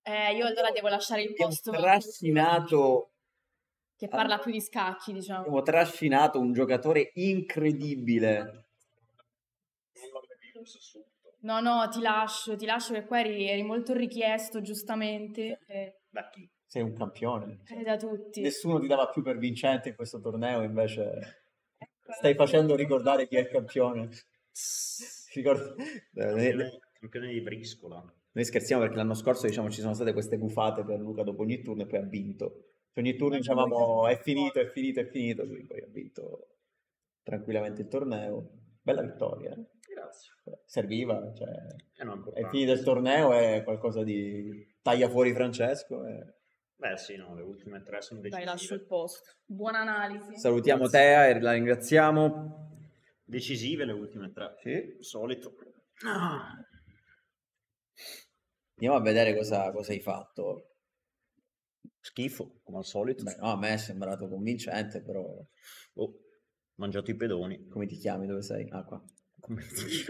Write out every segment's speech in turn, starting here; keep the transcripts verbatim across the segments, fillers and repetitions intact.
Eh, io allora devo lasciare il Abbiamo posto trascinato, che parla più di scacchi, diciamo. abbiamo trascinato un giocatore incredibile. No, no, ti lascio, ti lascio che qua eri, eri molto richiesto, giustamente, eh, Da chi? Sei un campione. eh, da tutti. Nessuno ti dava più per vincente in questo torneo, invece Ecco, stai facendo ricordare chi è il campione. Ricordo- eh, Campione, campione di briscola. Noi scherziamo perché l'anno scorso diciamo ci sono state queste gufate per Luca dopo ogni turno e poi ha vinto. Cioè, ogni turno dicevamo è finito, è finito, è finito, lui poi ha vinto tranquillamente il torneo. Bella vittoria, eh? Grazie. Serviva, cioè, Eh no, è importante. finito il torneo, è qualcosa di taglia fuori Francesco. e- Beh sì, no, le ultime tre sono Dai, lascio il decisive. posto. Buona analisi. Salutiamo Tea e la ringraziamo. Decisive le ultime tre. Sì. Solito. Ah. Andiamo a vedere cosa, cosa hai fatto. Schifo, come al solito. Beh, no, a me è sembrato convincente, però Oh, mangiato i pedoni. come ti chiami? Dove sei? Ah, qua. Come ti dico?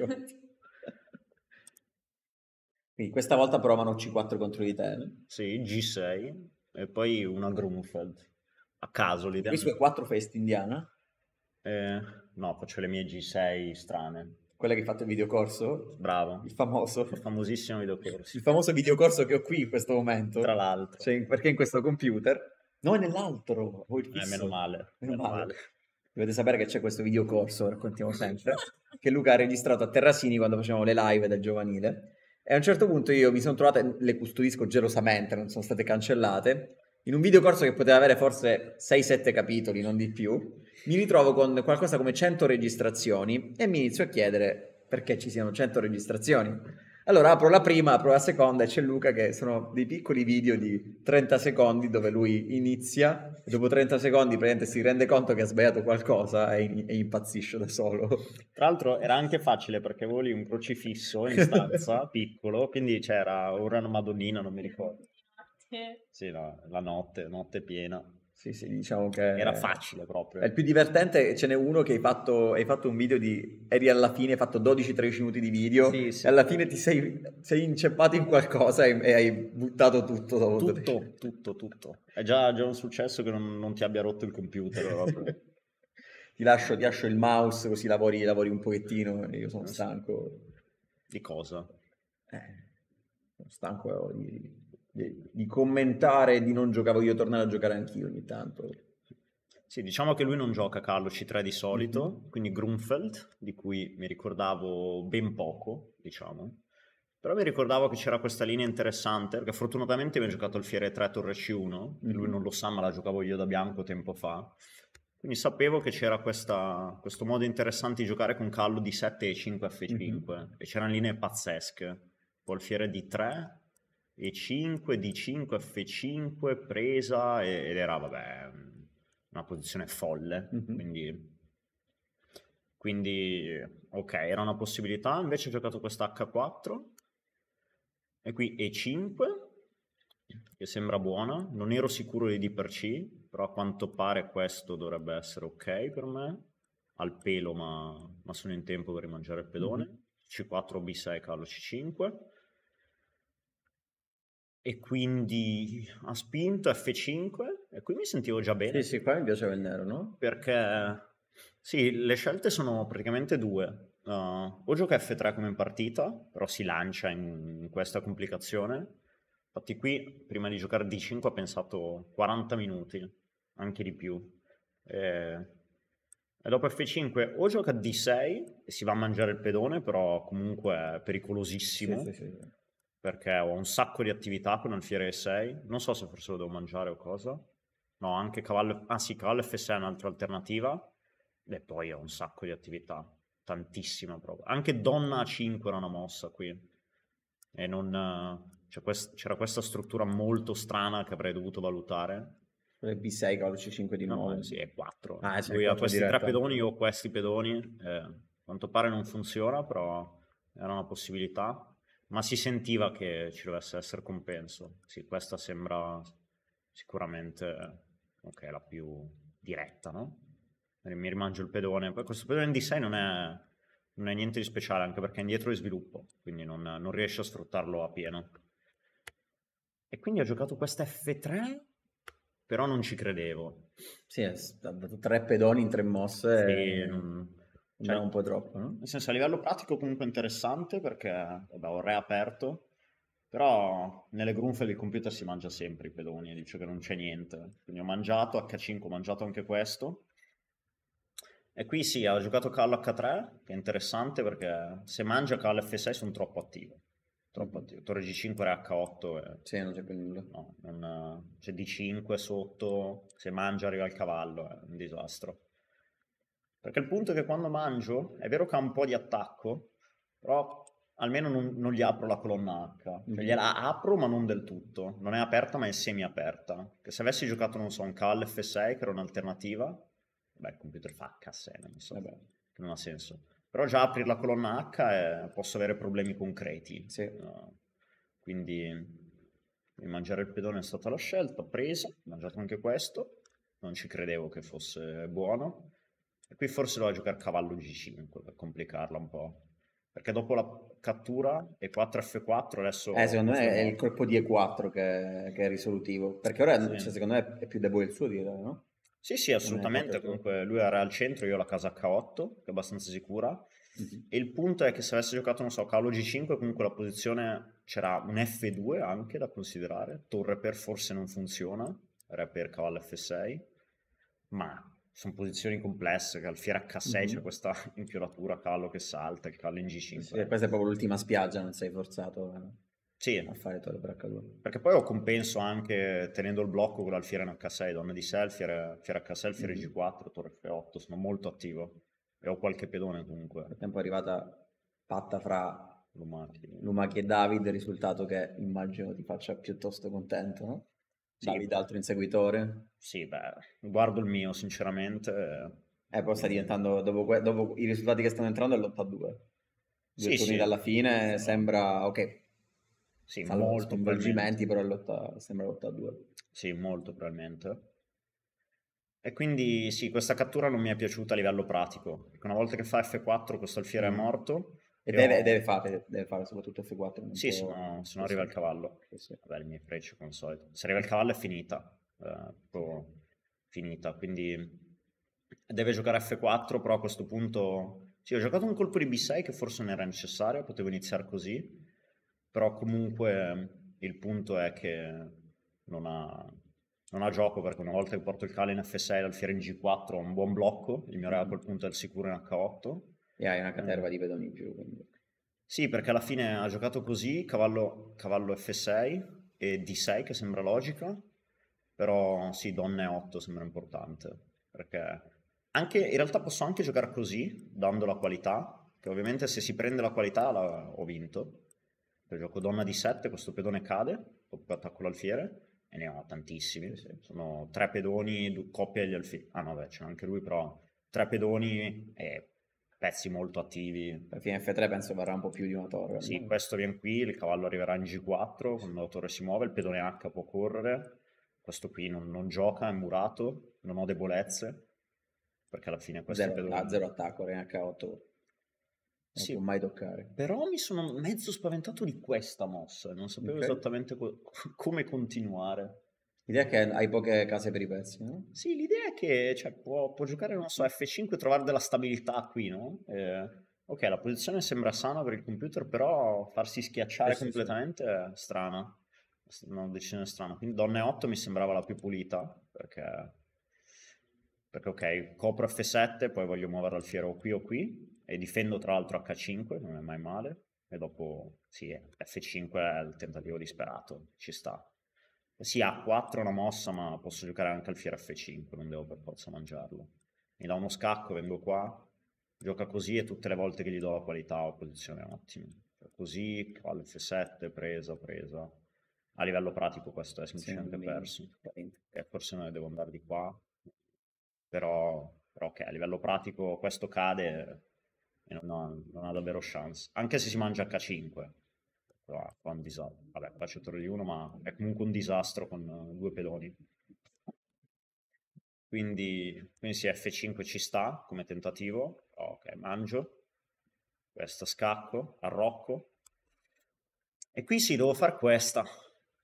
Quindi questa volta provano C quattro contro di te. No? Sì, G sei e poi una Grunfeld. A caso l'idea. Qui su E quattro fai Indiana? Eh, no, faccio le mie G sei strane. Quella che hai fatto il videocorso? Bravo. Il famoso. Il famosissimo videocorso. Il famoso videocorso che ho qui in questo momento. Tra l'altro. Cioè, perché in questo computer? No, è nell'altro. Ho il Eh, fisso. meno male. Meno Meno male. male. Dovete sapere che c'è questo videocorso, raccontiamo sempre, che Luca ha registrato a Terrasini quando facevamo le live del giovanile. E a un certo punto io mi sono trovata, le custodisco gelosamente, non sono state cancellate, in un videocorso che poteva avere forse sei sette capitoli, non di più. Mi ritrovo con qualcosa come cento registrazioni e mi inizio a chiedere perché ci siano cento registrazioni. Allora apro la prima, apro la seconda e c'è Luca che sono dei piccoli video di trenta secondi dove lui inizia e dopo trenta secondi praticamente si rende conto che ha sbagliato qualcosa e, e impazzisce da solo. Tra l'altro era anche facile perché avevo lì un crocifisso in stanza, piccolo, quindi c'era ora una Madonnina, non mi ricordo. Sì, no, la notte, notte piena. Sì, sì, diciamo che Era facile proprio. È il più divertente, ce n'è uno che hai fatto, hai fatto un video di, eri alla fine, hai fatto dodici tredici minuti di video Sì, sì. e alla fine ti sei, sei inceppato in qualcosa e, e hai buttato tutto. dopo Tutto, tutto, tutto. È già, già un successo che non, non ti abbia rotto il computer. proprio. ti, lascio, ti lascio il mouse così lavori, lavori un pochettino, io sono Sì. stanco. Di cosa? Eh, sono stanco di, di, di commentare e di non giocare, voglio tornare a giocare anch'io ogni tanto. Sì, diciamo che lui non gioca Carlo C tre di solito, Mhm. quindi Grunfeld, di cui mi ricordavo ben poco, diciamo. Però mi ricordavo che c'era questa linea interessante, perché fortunatamente mi ha giocato il Fiere tre Torre C uno, e lui Mhm. non lo sa, ma la giocavo io da bianco tempo fa. Quindi sapevo che c'era questa- questo modo interessante di giocare con Callo di sette e cinque F cinque, Mhm. e c'erano linee pazzesche. Poi il Fiere di tre e cinque, D cinque, F cinque, presa, e- ed era, vabbè, una posizione folle. Mhm. Quindi, quindi, ok, era una possibilità. Invece ho giocato questa H quattro, e qui E cinque, che sembra buona. Non ero sicuro di D per C, però a quanto pare questo dovrebbe essere ok per me. Al pelo, ma, ma sono in tempo per rimangiare il pedone. Mhm. C quattro, B sei, Carlo C cinque. E quindi ha spinto F cinque, e qui mi sentivo già bene. Sì, sì, qua mi piaceva il nero, no? Perché sì, le scelte sono praticamente due. Uh, o gioca F tre come in partita, però si lancia in, in questa complicazione. Infatti qui, prima di giocare D cinque, ho pensato quaranta minuti, anche di più. E, e dopo F cinque o gioca D sei e si va a mangiare il pedone, però comunque è pericolosissimo, Sì, sì, sì. perché ho un sacco di attività con Alfiere E sei. Non so se forse lo devo mangiare o cosa. No, anche cavallo... Ah sì, cavallo F sei è un'altra alternativa. E poi ho un sacco di attività. Tantissima proprio. Anche donna A cinque era una mossa qui. E non... eh, c'è quest- c'era questa struttura molto strana che avrei dovuto valutare. B sei, cavallo C cinque di No, nuovo. no, sì, è quattro. Ah, sì, Lui ha quattro questi tre diretta. pedoni, io ho questi pedoni. Eh, a quanto pare non funziona, però era una possibilità. Ma si sentiva che ci dovesse essere compenso. Sì, questa sembra sicuramente, ok, la più diretta, no? Mi rimangio il pedone. Poi questo pedone D sei non è, non è niente di speciale, anche perché è indietro di sviluppo, quindi non, non riesce a sfruttarlo a pieno. E quindi ho giocato questa effe tre, però non ci credevo. Sì, è stato tre pedoni in tre mosse, Sì, e... non- sembrava cioè, un po' troppo, no? nel senso, a livello pratico comunque interessante perché vabbè, ho reaperto, però nelle Grunfeld il computer si mangia sempre i pedoni e dice che non c'è niente. Quindi ho mangiato acca cinque, ho mangiato anche questo. E qui sì, ho giocato cavallo acca tre, che è interessante perché se mangia cavallo effe sei sono troppo attivo. Troppo Mhm. attivo. Torre gi cinque, re acca otto e... Sì, non c'è più nulla. No, non- c'è di cinque sotto, se mangia arriva il cavallo, è un disastro. Perché il punto è che quando mangio, è vero che ha un po' di attacco, però almeno non, non gli apro la colonna acca. Cioè Mhm. gliela apro ma non del tutto. Non è aperta ma è semi-aperta. Che se avessi giocato, non so, un cavallo effe sei, che era un'alternativa, beh, il computer fa acca sei, non so, Vabbè, che non ha senso. Però già aprire la colonna acca e posso avere problemi concreti. sì. Uh, quindi quindi mangiare il pedone è stata la scelta, presa, ho mangiato anche questo, non ci credevo che fosse buono. E qui forse devo giocare cavallo gi cinque per complicarla un po'. Perché dopo la cattura e quattro effe quattro adesso Eh, secondo me uso le è il mosse. colpo di e quattro che, che è risolutivo, perché ora, Sì. cioè, secondo me, è più debole il suo tiro, no? Sì, sì, Non è proprio assolutamente. il tuo. Comunque lui era al centro, io ho la casa acca otto, che è abbastanza sicura. Mhm. E il punto è che se avessi giocato, non so, cavallo gi cinque, comunque la posizione c'era un effe due anche da considerare. Torre per forse non funziona, re per cavallo effe sei, ma sono posizioni complesse, che alfiere acca sei c'è Mhm. questa infiolatura, cavallo che salta, il cavallo in gi Sì, cinque. questa è proprio l'ultima spiaggia, non sei forzato a, a Sì, fare torre per acca due. perché poi ho compenso anche tenendo il blocco con l'alfiere in acca sei, donna di sé, alfiere, alfiere acca sei, alfiere Mhm. gi quattro, torre effe otto, sono molto attivo. E ho qualche pedone comunque, Nel frattempo è arrivata patta fra Lumati. Lumachi e David, risultato che immagino ti faccia piuttosto contento, no? Sì, David altro inseguitore. sì, beh, guardo il mio sinceramente. Eh, poi sta diventando, dopo, que- dopo i risultati che stanno entrando, è l'otto a due. Due Sì, turni sì, dalla fine, sono- sembra, ok, sì, fallo molto probabilmente. sconvolgimenti, però è l'otta- sembra l'otto a due. Sì, molto probabilmente. E quindi sì, questa cattura non mi è piaciuta a livello pratico, perché una volta che fa effe quattro questo alfiere è Mhm. morto E e deve, ho... deve fare, deve fare soprattutto effe quattro, non Sì, se può... no, se no Sì, arriva sì. il cavallo. Sì, sì. Vabbè, il mio freccio come al solito. Se arriva il cavallo è finita, eh, proprio finita, quindi deve giocare effe quattro, però a questo punto... Sì, ho giocato un colpo di bi sei che forse non era necessario, potevo iniziare così, però comunque il punto è che non ha, non ha gioco, perché una volta che porto il cavallo in effe sei e l'alfiere in gi quattro ho un buon blocco, il mio re a Mhm. quel punto è il sicuro in acca otto. E hai una Eh, caterva di pedoni in più, quindi... sì, perché alla fine ha giocato così, cavallo, cavallo effe sei e di sei che sembra logica, però sì, donna e otto sembra importante, perché anche, in realtà posso anche giocare così, dando la qualità, che ovviamente se si prende la qualità la- ho vinto. Poi gioco donna di sette, questo pedone cade, dopo attacco l'alfiere, e ne ho tantissimi. Sì, sì. Sono tre pedoni, du- coppia degli alfieri. Ah no, beh, c'è anche lui, però tre pedoni e pezzi molto attivi. Per fine effe tre penso varrà un po' più di una torre Sì, almeno. questo viene qui, il cavallo arriverà in gi quattro, quando la torre si muove, il pedone acca può correre, questo qui non, non gioca, è murato, non ho debolezze, perché alla fine questo Zero, ah, pedone... zero attacco, re acca otto non può Sì, mai toccare. però mi sono mezzo spaventato di questa mossa, non sapevo Ok. esattamente co- come continuare. L'idea è che hai poche case per i pezzi, no? Sì, l'idea è che cioè, può, può giocare, non so, effe cinque e trovare della stabilità qui, no? Eh, ok, la posizione sembra sana per il computer, però farsi Sì, schiacciare sì, sì. completamente è strana. È una decisione strana. Quindi donna e otto mi sembrava la più pulita, perché, perché ok, copro effe sette, poi voglio muovere l'alfiere o qui o qui, e difendo tra l'altro acca cinque, non è mai male, e dopo, sì, effe cinque è il tentativo disperato, ci sta. Sì, a quattro è una mossa, ma posso giocare anche alfiere effe cinque, non devo per forza mangiarlo. Mi dà uno scacco, vengo qua, gioca così e tutte le volte che gli do la qualità ho posizione ottima. Cioè, così, cavallo effe sette, presa, presa. A livello pratico questo è Sì, non semplicemente mi... perso. E forse non ne devo andare di qua, però, però ok, a livello pratico questo cade e non ha, non ha davvero chance. Anche se si mangia acca cinque. Qua, qua è un disastro. Vabbè, faccio torre di uno, ma è comunque un disastro con eh, due pedoni. Quindi, quindi sì, effe cinque ci sta come tentativo. Ok, mangio. Questo scacco, arrocco. E qui sì, devo fare questa.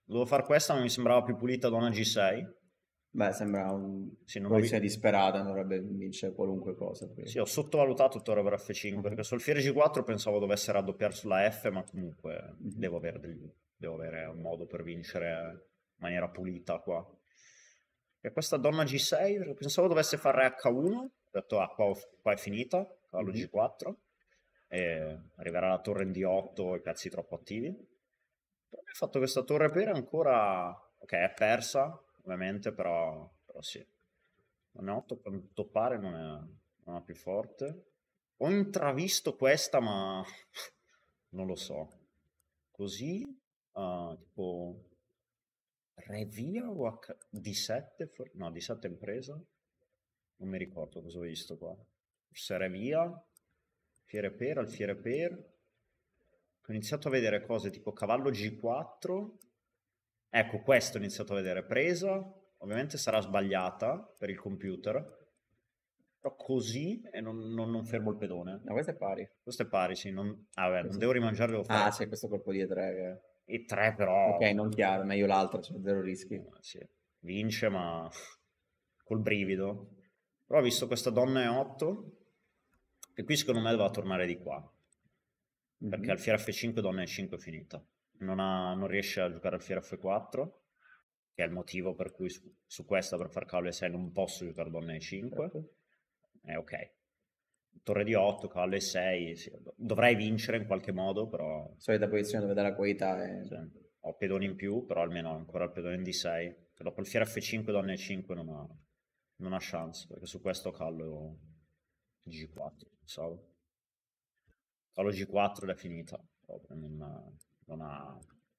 Dovevo fare questa, ma mi sembrava più pulita donna G sei. Beh, sembra una Sì, non ho, posizione vi- disperata, non dovrebbe vincere qualunque cosa. sì, ho sottovalutato Torre per F cinque, Mhm. perché sul Fiere G quattro pensavo dovesse raddoppiare sulla F, ma comunque Mhm. devo avere, del- devo avere un modo per vincere in maniera pulita qua. E questa donna G sei, perché pensavo dovesse fare H uno, ho detto, ah, qua, ho- qua è finita, cavallo Mhm. G quattro, e arriverà la torre in D otto, i pezzi troppo attivi. Però mi ha fatto questa torre per ancora, ok, è persa, ovviamente, però, però sì. Non è otto per toppare, non è, non è più forte. Ho intravisto questa, ma non lo so. Così, ah, tipo Re via o H... D sette? for- No, D sette impresa? Non mi ricordo cosa ho visto qua. Forse Re via, Fiere per, Alfiere per. Ho iniziato a vedere cose tipo cavallo G quattro. Ecco, questo ho iniziato a vedere. Presa, ovviamente sarà sbagliata per il computer, però così e non, non- non fermo il pedone. No, questo è pari. Questo è pari, sì. Non, ah, vabbè, non Così. devo rimangiare, devo Ah, fare c'è questo colpo di E tre i tre, che... Ok, però non chiaro, meglio l'altro, c'è zero rischi. eh, sì, vince, ma col brivido. Però ho visto questa donna E otto e qui secondo me doveva tornare di qua, perché Mhm. Alfiere F cinque donna E cinque è finita. Non, ha- non riesce a giocare Alfiere F quattro, che è il motivo per cui su, su questa per far cavallo E sei non posso giocare donna E cinque. Certo. È ok. Torre di otto, cavallo E sei, sì, dovrei vincere in qualche modo, però Solita posizione dove dà la qualità è... sì, ho pedoni in più, però almeno ho ancora il pedone in D sei, che dopo il Fiere F cinque, donna E cinque non ha, non ha chance, perché su questo callo G quattro, pensavo. Callo G quattro ed è finita, proprio, non ha, non ha...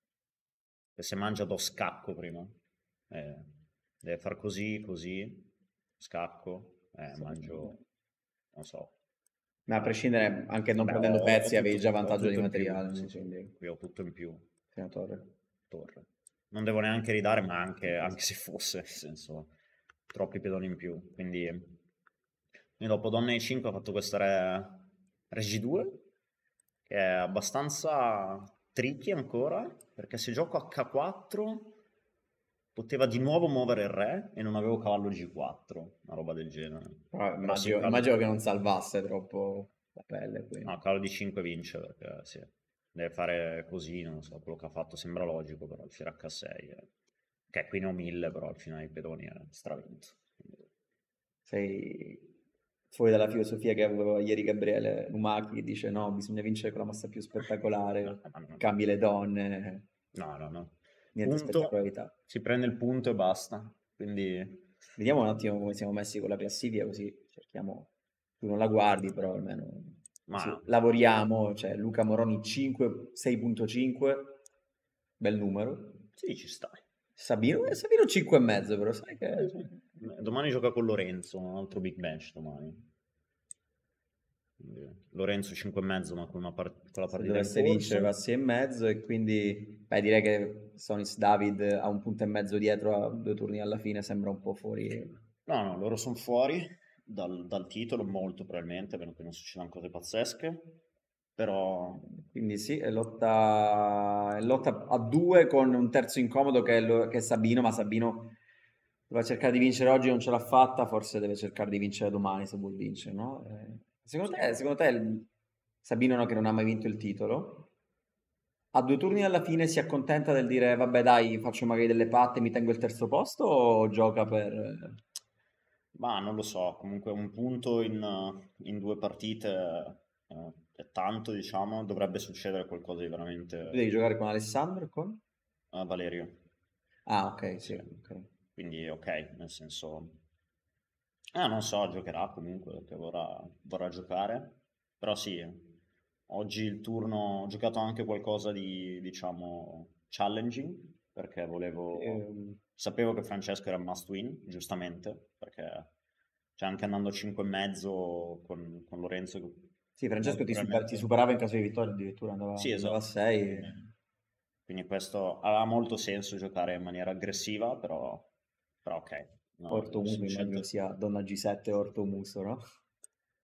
e se mangia do scacco prima. Eh, deve far così, così, scacco, eh, Sì. mangio, non so. Ma a prescindere, anche non Vabbè, prendendo ho, ho pezzi, avevi tutto, già ho vantaggio di tutto in più, materiale, sì, no? sì, Quindi, qui ho tutto in più. senatore. Torre. Non devo neanche ridare, ma anche, anche se fosse, nel senso, troppi pedoni in più. Quindi, quindi dopo donna E cinque ho fatto questa re, re G due, che è abbastanza tricky ancora, perché se gioco H quattro poteva di nuovo muovere il re e non avevo cavallo G quattro, una roba del genere. Però Però sì, immagino, cavallo, immagino che non salvasse troppo la pelle qui. no, cavallo di cinque vince perché sì, deve fare così, non so, quello che ha fatto sembra logico, però il fiere H sei, è... che qui ne ho mille, però al finale i pedoni è stravinto. Quindi... Sei fuori dalla filosofia che aveva ieri Gabriele Numacchi, che dice no, bisogna vincere con la mossa più No, spettacolare, no, no, cambi le donne, no, no, no. niente Punto, spettacolarità. si prende il punto e basta. Quindi, Vediamo un attimo come siamo messi con la classifica, così cerchiamo, tu non la guardi, però almeno ma così lavoriamo, cioè Luca Moroni cinque, sei virgola cinque, bel numero. sì, ci stai. Sabino, eh, Sabino cinque e mezzo, però sai che... Sì, sì. Domani gioca con Lorenzo, un altro big match domani. Quindi, Lorenzo cinque e mezzo, ma con, una part- con la Se partita in dovesse vincere va a corso. sei e mezzo e quindi beh, direi che Sonis David a un punto e mezzo dietro a due turni alla fine sembra un po' fuori. No, no, loro sono fuori dal, dal titolo, molto probabilmente, a meno che non succedano cose pazzesche. Però, Quindi sì, è lotta, è lotta a due con un terzo incomodo che è, lo- che è Sabino, ma Sabino doveva cercare di vincere oggi, non ce l'ha fatta, forse deve cercare di vincere domani se vuol vincere, no? Eh, secondo sì, te, secondo te il- Sabino no, che non ha mai vinto il titolo, a due turni alla fine si accontenta del dire vabbè dai, faccio magari delle patte e mi tengo il terzo posto o gioca per... ma non lo so, comunque un punto in, in due partite eh, è tanto, diciamo, dovrebbe succedere qualcosa di Tu devi veramente giocare con Alessandro e con? eh, Valerio. Ah, ok, sì, Sì, ok. quindi ok, nel senso... Eh, non so, giocherà comunque, perché vorrà, vorrà giocare. Però sì, oggi il turno... Ho giocato anche qualcosa di, diciamo, challenging, perché volevo... Ehm, Sapevo che Francesco era must win, giustamente, perché cioè, anche andando cinque e mezzo con, con Lorenzo, sì, Francesco molto ti, super- ti probabilmente... superava in caso di vittoria, addirittura andava, Sì, andava a esatto. sei. Quindi, quindi questo ha molto senso giocare in maniera aggressiva, però, però ok, no, Orto Muso, sono immagino scelte... sia donna G sette Orto Muso, no?